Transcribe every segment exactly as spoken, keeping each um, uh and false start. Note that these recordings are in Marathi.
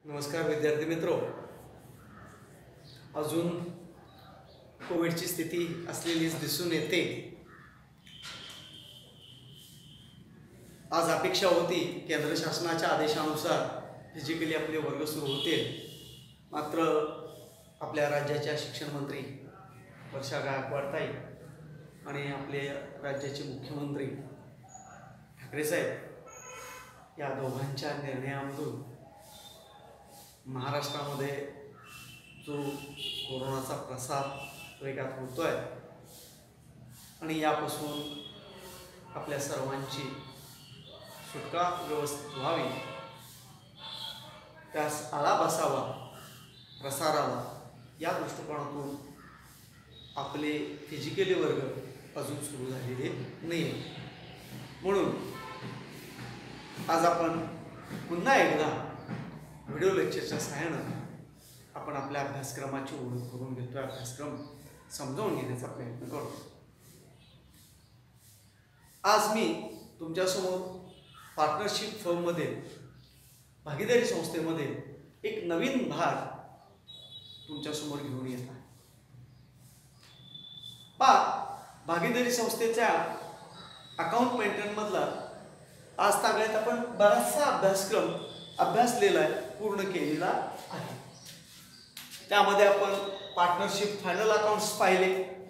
नमस्कार विद्यार्थी मित्रो, अजून कोविडची स्थिती असलेलीच दिसून येते। आज अपेक्षा होती केंद्र शासनाच्या आदेशानुसार फिजिकली आपले वर्ग सुरू होतील, मात्र आपल्या राज्याच्या शिक्षण मंत्री वर्षा गायकवाडताई आणि आपले राज्याचे मुख्यमंत्री ठाकरे साहेब या दोघांच्या निर्णयामधून महाराष्ट्रामध्ये जो कोरोनाचा प्रसार वेगात होतोय आणि यापासून आपल्या सर्वांची सुटका व्यवस्थित व्हावी, त्यास आळा बसावा प्रसाराला, या दृष्टिकोनातून आपले फिजिकली वर्ग अजून सुरू झालेले नाही। म्हणून आज आपण पुन्हा एकदा व्हिडिओ लेक्चरच्या सहाय्याने आपण आपल्या अभ्यासक्रमाची ओळख करून घेतोय, अभ्यासक्रम समजावून घेण्याचा प्रयत्न करतो। आज मी तुमच्यासमोर पार्टनरशिप फर्ममध्ये, भागीदारी संस्थेमध्ये एक नवीन भाग तुमच्यासमोर घेऊन येत आहे। पा भागीदारी संस्थेच्या अकाउंट मेंटेन मधला आज तागायत आपण बराचसा अभ्यासक्रम अभ्यासलेला आहे, पूर्ण केलेला आहे। त्यामध्ये आपण पार्टनरशिप फायनल अकाउंट्स पाहिले,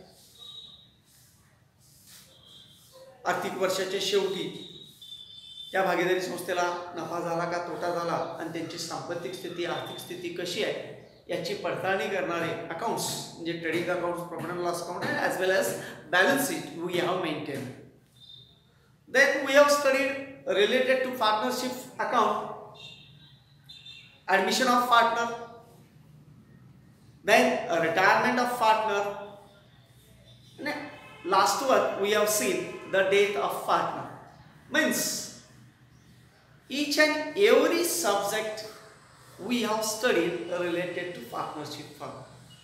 आर्थिक वर्षाच्या शेवटी त्या भागीदारी संस्थेला नफा झाला का तोटा झाला आणि त्यांची सांपत्तिक स्थिती, आर्थिक स्थिती कशी आहे याची पडताळणी करणारे अकाउंट्स म्हणजे trading accounts, profit and loss account as well as balance sheet we have maintained. Then we have studied related to partnership account, admission of partner, then a retirement of partner, and last one we have seen the death of partner. Means each and every subject we have studied related to partnership firm.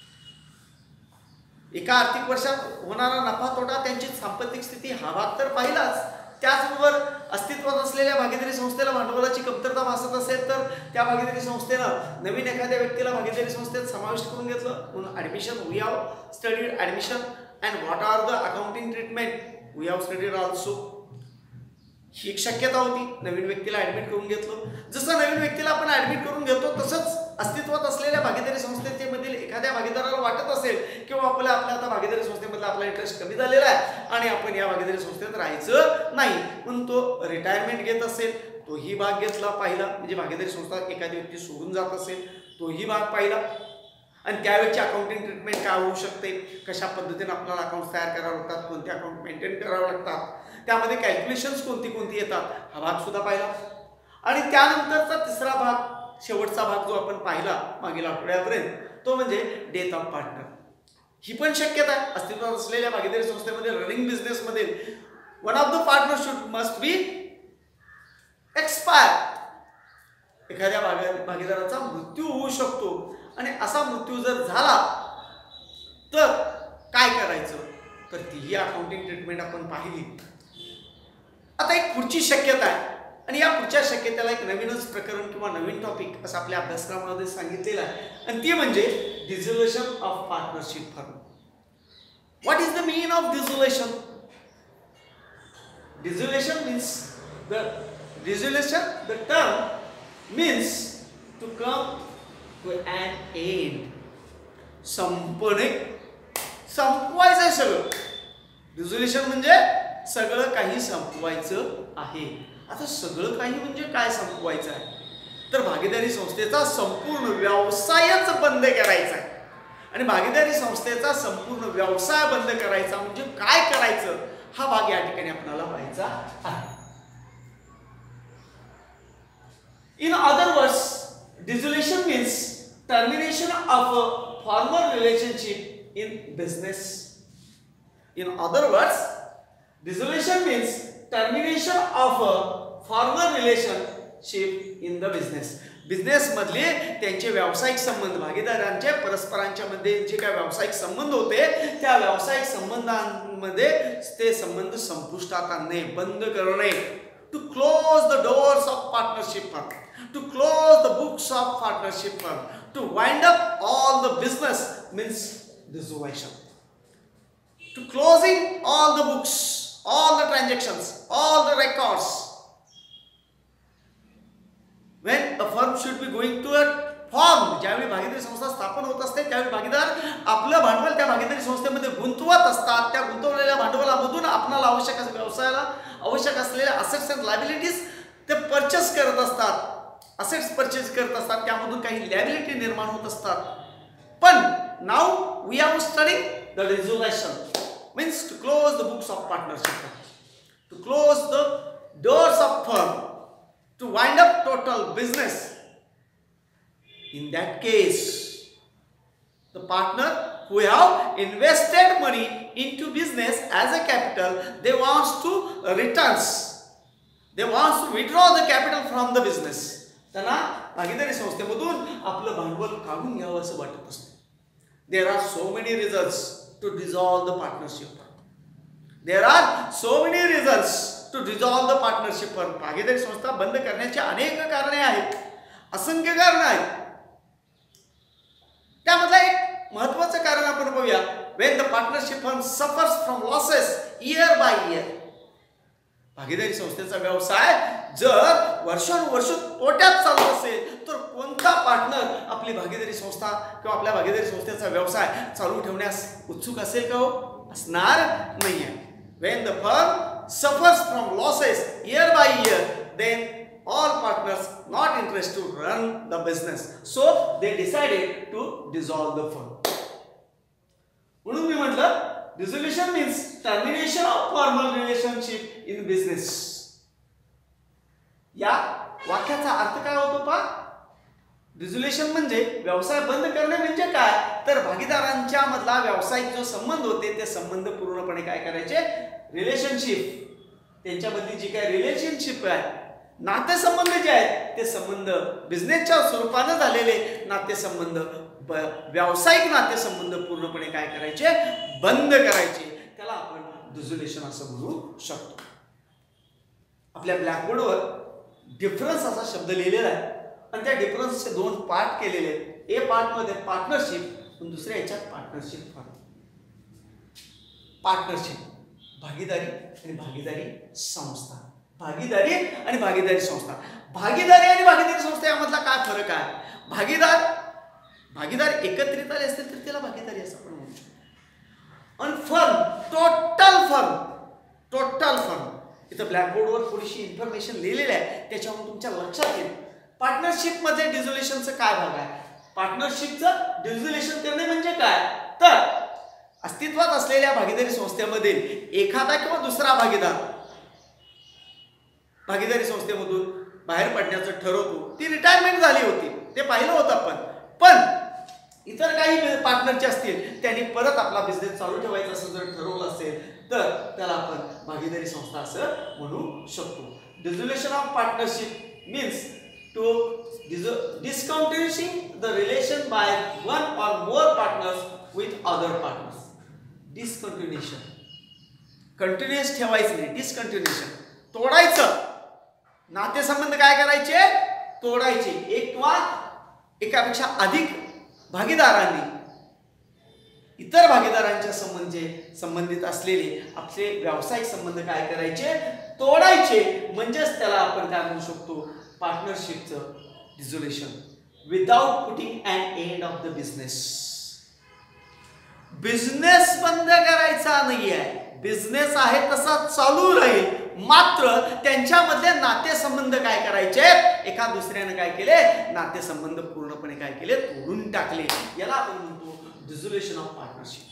एका आर्थिक वर्षात होणारा नफा तोटा, त्यांची सांपत्तिक स्थिती हा भाग तर पाहिलाच, त्याचबरोबर अस्तित्वात असलेल्या भागीदारी संस्थेला भांडवलाची कमतरता भासत असेल तर त्या भागीदारी संस्थेनं नवीन एखाद्या व्यक्तीला भागीदारी संस्थेत समाविष्ट करून घेतलं म्हणून admission we have studied admission and what are the accounting treatment we have studied also. ही एक शक्यता होती, नवीन व्यक्तीला ॲडमिट करून घेतलं। जसं नवीन व्यक्तीला आपण ॲडमिट करून घेतो तसंच अस्तित्वात असलेल्या भागीदारी संस्थेमधील एखाद्या भागीदाराला वाटत असेल किंवा आपल्या आपल्या आता भागीदारी संस्थेमधला आपला इंटरेस्ट कमी झालेला आहे आणि आपण या भागीदारी संस्थेत राहायचं नाही म्हणून तो रिटायरमेंट घेत असेल, तोही भाग घेतला पाहिला। म्हणजे भागीदारी संस्था एखादी व्यक्ती सोडून जात असेल तोही भाग पाहिला आणि त्यावेळेची अकाउंटिंग ट्रीटमेंट काय होऊ शकते, कशा पद्धतीने आपल्याला अकाउंट तयार करावे लागतात, कोणते अकाउंट मेंटेन करावे लागतात, त्यामध्ये कॅल्क्युलेशन्स कोणती कोणती येतात हा भाग सुद्धा पाहिला। आणि त्यानंतरचा तिसरा भाग, शेवटचा भाग जो आपण पाहिला मागील आठवड्यापर्यंत, तो म्हणजे डेथ ऑफ पार्टनर। ही पण शक्यता आहे अस्तित्वात असलेल्या भागीदारी संस्थेमध्ये, रनिंग बिझनेस मध्ये one of the partner should must be expire. एखाद्या भागीदाराचा मृत्यू होऊ शकतो आणि असा मृत्यू जर झाला तर काय करायचं, तर तीही अकाउंटिंग ट्रीटमेंट आपण पाहिली। आता एक पुढची शक्यता आहे आणि या पुढच्या शक्यतेला एक नवीनच प्रकरण किंवा नवीन टॉपिक असं आपल्या अभ्यासक्रमामध्ये सांगितलेलं आहे आणि ती म्हणजे dissolution of partnership firm. What is the meaning of dissolution? Dissolution means the dissolution the term means to come to an end, संपणे, संपवायचं आहे सगळं। डिसोल्युशन म्हणजे सगळं काही संपवायचं आहे। आता सगळं काही म्हणजे काय संपवायचं आहे, तर भागीदारी संस्थेचा संपूर्ण व्यवसायच बंद करायचा आहे आणि भागीदारी संस्थेचा संपूर्ण व्यवसाय बंद करायचा म्हणजे काय करायचं हा भाग या ठिकाणी आपल्याला पाहायचा आहे। In other words, dissolution means termination of a formal relationship in business. In other words, dissolution means termination of a formal relationship in the business. Business मधले त्यांचे व्यावसायिक संबंध, भागीदारांचे परस्परांच्या मध्ये जे काय व्यावसायिक संबंध होते त्या व्यावसायिक संबंधांमध्ये ते संबंध संपुष्टात आणणे, बंद करणे, to close the doors of partnership firm. To close the books of partnership firm, to wind up all the business means dissolution. To closing all the books, all the transactions, all the records. When a firm should be going to a form, ज्यावेळी भागीदारी संस्था स्थापन होत असते त्यावेळी भागीदार आपलं भांडवल त्या भागीदारी संस्थेमध्ये गुंतवत असतात. त्या गुंतवलेल्या भांडवलामधून आपल्याला आवश्यक असलेल्या व्यवसायाला आवश्यक असलेल्या असेट्स अँड लायबिलिटीज ते परचेस करत असतात, असेट्स परचेस करत असतात, त्यामधून काही लायबिलिटी निर्माण होत असतात. पण now we are studying the dissolution means to close the books of partnership, to close the doors of firm, to wind up total business. In that case, the partner who have invested money into business as a capital, they wants to returns. They wants to withdraw the capital from the business. त्यांना भागीदारी संस्थेमधून आपलं भांडवल काढून घ्यावं असं वाटत असतं. There are so many reasons to dissolve the partnership. There are so many reasons to dissolve the partnership. भागीदारी संस्था बंद करण्याची अनेक कारणे आहेत, असंख्य कारणे आहेत. त्यामधलं एक महत्त्वाचं कारण आपण पाहूया. when the partnership firm suffers from losses year by year, भागीदारी संस्थेचा व्यवसाय जर वर्षानुवर्ष तोट्यात चालू असेल तर कोणता पार्टनर आपली भागीदारी संस्था किंवा आपल्या भागीदारी संस्थेचा व्यवसाय चालू ठेवण्यास उत्सुक असेल का? हो, असणार नाहीये. when the firm suffers from losses year by year, then all partners not interested to run the business, so they decided to dissolve the firm. म्हणून मी म्हटलं dissolution means termination of formal relationship in business. या वाक्याचा अर्थ काय होतो पा? डिसोल्यूशन म्हणजे व्यवसाय बंद करणे म्हणजे काय तर भागीदारांच्या मधला व्यावसायिक जो संबंध होते ते संबंध पूर्णपणे काय करायचे, रिलेशनशिप, त्यांच्यामधली जी काय रिलेशनशिप आहे, नातेसंबंध जे आहेत ते संबंध बिझनेसच्या स्वरूपाने झालेले नातेसंबंध, व्यावसायिक नातेसंबंध पूर्णपणे काय करायचे, बंद करायचे. त्याला आपण डिसोल्यूशन असं म्हणू शकतो. आपल्या ब्लॅकबोर्डवर डिफरन्स असा शब्द लिहिलेला आहे आणि त्या डिफरन्सचे दोन पार्ट केलेले आहेत. ए पार्ट मध्ये पार्टनरशिप, दुसऱ्या याच्यात पार्टनरशिप फर्म. पार्टनरशिप भागीदारी आणि भागीदारी संस्था, भागीदारी आणि भागीदारी संस्था. भागीदारी आणि भागीदारी संस्था यामधला काय फरक आहे? भागीदार भागीदार एकत्रित आले असतील तर त्याला भागीदारी असं आपण म्हणू शकतो. आणि firm, total firm, total firm. इथं ब्लॅकबोर्डवर थोडीशी इन्फॉर्मेशन लिहिलेली आहे, त्याच्यामुळे तुमच्या लक्षात येईल. पार्टनरशिप मध्ये डिसोल्यूशनचा काय भाग आहे? पार्टनरशिपचं डिसोल्यूशन करणे म्हणजे काय तर अस्तित्वात असलेल्या भागीदारी संस्थेमधील एखादा किंवा दुसरा भागीदार भागीदारी संस्थेमधून बाहेर पडण्याचं ठरवतो. ती रिटायरमेंट झाली होती, ते पाहिलं होतं आपण. पण इतर काही पार्टनरचे असतील, त्यांनी परत आपला बिझनेस चालू ठेवायचा असं जर ठरवलं असेल तर त्याला आपण भागीदारी संस्था असं म्हणू शकतो. Dissolution of partnership means to discontinuing the relation by one or more partners with other partners. Discontinuation, continuous ठेवायचं नाही, डिस्कंटिन्युएशन, तोडायचं. नातेसंबंध काय करायचे, तोडायचे. एक किंवा एकापेक्षा अधिक भागीदारांनी इतर भागीदारांच्या संबंधे संबंधित असलेले आपले व्यावसायिक संबंध काय करायचे, तोडायचे. म्हणजेच त्याला आपण काय म्हणू शकतो, पार्टनरशिपचं dissolution without putting an end of the business. Business बंद करायचा नाहीये, बिझनेस आहे तसा चालू राहील, मात्र त्यांच्यामधले नातेसंबंध काय करायचे, एका दुसऱ्याने काय केले, नातेसंबंध पूर्णपणे काय केले, तोडून टाकले. याला आपण म्हणतो डिसोल्यूशन ऑफ पार्टनरशिप.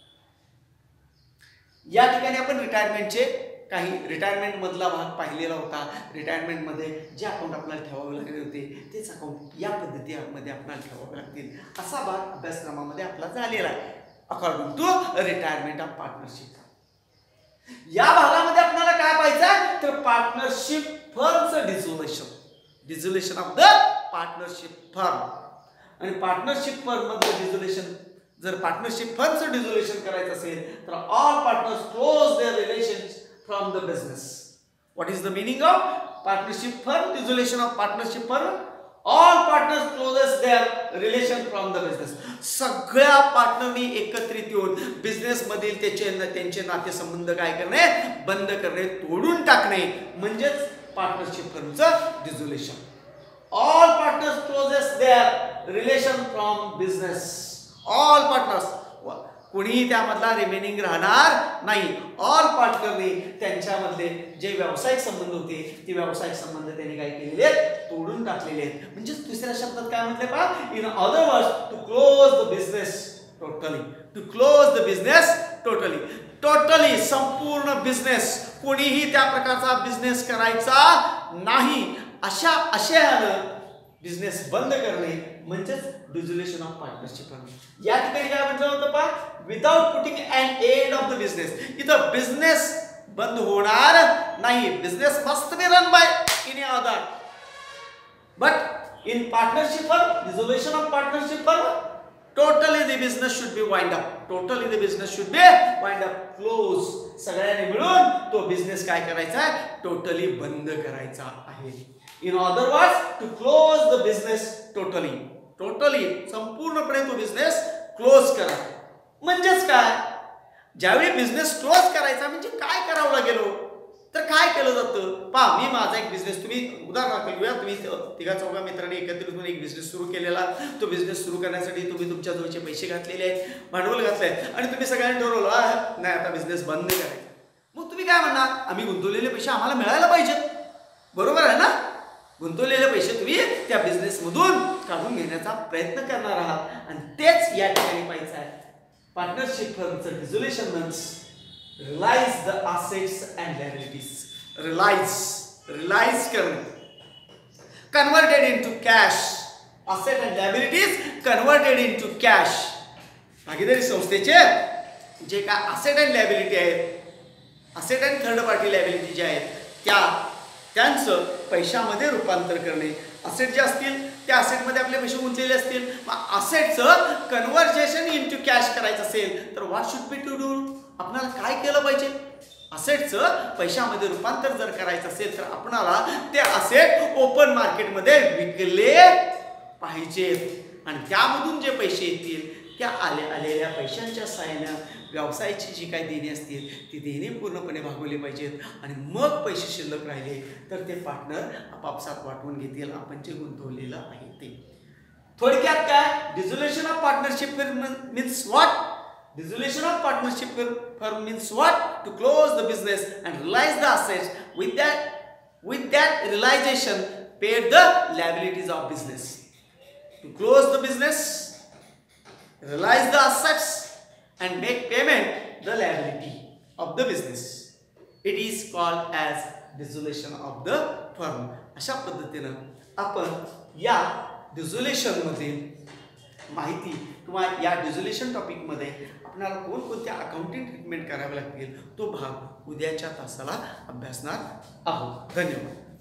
या ठिकाणी आपण रिटायरमेंटचे काही रिटायरमेंट मधला भाग पाहिलेला होता. रिटायरमेंट मध्ये जे अकाउंट आपल्याला ठेवावे लागले होते तेच अकाउंट या पद्धतीमध्ये आपल्याला ठेवावे लागतील, असा भाग अभ्यासक्रमामध्ये आपला झालेला आहे according to retirement of partnership. या भागामध्ये आपल्याला काय पाहिजे तर पार्टनरशिप फर्मचं dissolution, dissolution of the partnership firm. आणि पार्टनरशिप फर्म मध्ये डिसोल्यूशन, जर पार्टनरशिप फर्मचं डिसोल्यूशन करायचं असेल तर all partners close their relations from the business. What is the meaning of partnership firm, dissolution of partnership firm, all partners closes their relation from the business. सगळ्या पार्टनरनी एकत्रित येऊन बिझनेस मधील त्याचे त्यांचे नातेसंबंध काय करणे, बंद करणे, तोडून टाकणे म्हणजेच पार्टनरशिप फर्मचं dissolution. All partners closes their relation from business. All partners, कोणीही त्यामधला रिमेनिंग राहणार नाही. ऑल पार्टनरने त्यांच्यामधले जे व्यावसायिक संबंध होते ते व्यावसायिक संबंध त्यांनी काय केलेले आहेत, तोडून टाकलेले आहेत. म्हणजे दुसऱ्या शब्दात काय म्हटले पहा, in other words to close the business totally. To close the business totally. Totally संपूर्ण बिझनेस, कोणीही त्या प्रकारचा बिझनेस करायचा नाही अशा आशयानं बिझनेस बंद करणे म्हणजेच डिसोल्युशन ऑफ पार्टनरशिप. या ठिकाणी काय म्हटलं होतं पहा, without putting an end of the business. इथं बिझनेस बंद होणार नाही. Business must be run by in other, but in partnership firm, dissolution of partnership firm, totally the business should be wind up. Totally the business should be wind up, close. सगळ्यांनी मिळून तो बिझनेस काय करायचा आहे, टोटली बंद करायचा आहे. In other words to close the business totally. Totally संपूर्णपणे तो बिझनेस क्लोज करा. म्हणजेच काय, ज्यावेळी बिझनेस क्लोज करायचा म्हणजे काय करावं लागेल, तर काय केलं जातं पहा. मी माझा एक बिझनेस, तुम्ही उदाहरण घेऊया, तुम्ही तिघा चौघा मित्रांनी एकत्रित होऊन एक बिझनेस सुरू केलेला. तो बिझनेस सुरू करण्यासाठी तुम्ही तुमच्या जवळचे पैसे घातलेले आहेत, भांडवल घातलंय आणि तुम्ही सगळ्यांनी ठरवलं नाही आता बिझनेस बंद करायचा. मग तुम्ही काय म्हणणार, आम्ही गुंतवलेले पैसे आम्हाला मिळायला पाहिजेत, बरोबर आहे ना. गुंतवलेले पैसे तुम्ही त्या बिझनेस मधून काढून घेण्याचा प्रयत्न करणार आहात आणि तेच या ठिकाणी पाहिजे आहे. पार्टनरशिप फर्मचं dissolution means realise the assets and liabilities. Realise, realise करणे, converted into cash. Asset and liabilities converted into cash. भागीदारी संस्थेचे जे काय असेट अँड लायबिलिटी आहेत, asset and third party liability जे आहेत त्या त्यांचं पैशामध्ये रूपांतर करणे. असेट जे असतील त्या असेटमध्ये आपले पैसे गुंतलेले असतील, मग असेटचं कन्व्हर्जेशन इनटू कॅश करायचं असेल तर what should be to do, आपल्याला काय केलं पाहिजे. असेटचं पैशामध्ये रूपांतर जर करायचं असेल तर आपणाला ते असेट ओपन मार्केटमध्ये विकले पाहिजेत आणि त्यामधून जे पैसे येतील त्या आले आलेल्या पैशांच्या सहाय्यानं व्यवसायाची जी काही देणी असतील ती देणी पूर्णपणे भागवली पाहिजेत आणि मग पैसे शिल्लक राहिले तर ते पार्टनर आपापसात वाटून घेतील आपण जे गुंतवलेलं आहे ते. थोडक्यात काय, dissolution of partnership means what, dissolution of partnership firm means what, to close the business and realise the assets, with that with that realisation paid the liabilities of business. To close the business, realize the assets and make payment the liability of the business. It is called as dissolution of the firm. अशा पद्धतीनं आपण या डिसोल्युशन मधील माहिती किंवा या डिसोल्युशन टॉपिक मध्ये आपल्याला कोणकोणत्या अकाउंटिंग ट्रीटमेंट करावे लागतील तो भाग उद्याच्या तासाला अभ्यासणार आहोत. धन्यवाद.